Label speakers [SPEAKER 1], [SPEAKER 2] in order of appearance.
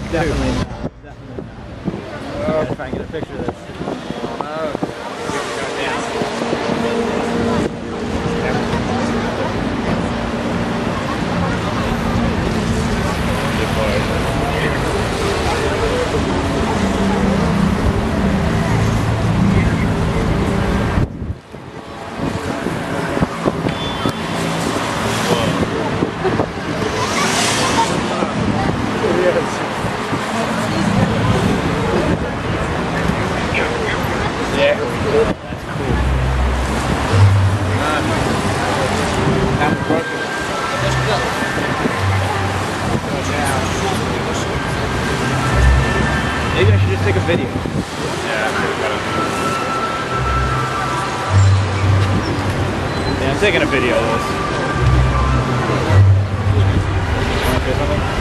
[SPEAKER 1] Definitely not. Definitely not. I'm gonna try and get a picture of this.
[SPEAKER 2] Yeah.
[SPEAKER 1] That's cool. Maybe I should just take a video. Yeah, I'm taking a video of this. Want to say something?